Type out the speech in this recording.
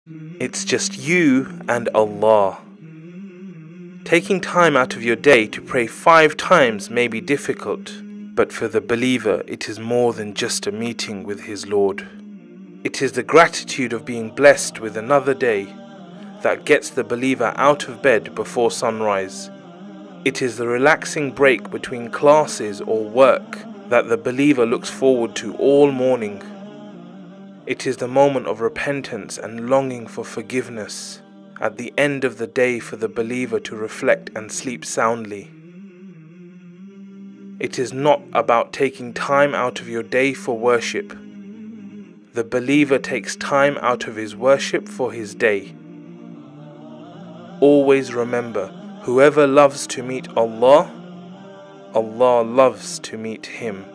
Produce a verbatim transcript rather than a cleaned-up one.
It's just you and Allah. Taking time out of your day to pray five times may be difficult, but for the believer it is more than just a meeting with his Lord. It is the gratitude of being blessed with another day that gets the believer out of bed before sunrise. It is the relaxing break between classes or work that the believer looks forward to all morning. It is the moment of repentance and longing for forgiveness at the end of the day for the believer to reflect and sleep soundly. It is not about taking time out of your day for worship. The believer takes time out of his worship for his day. Always remember, whoever loves to meet Allah, Allah loves to meet him.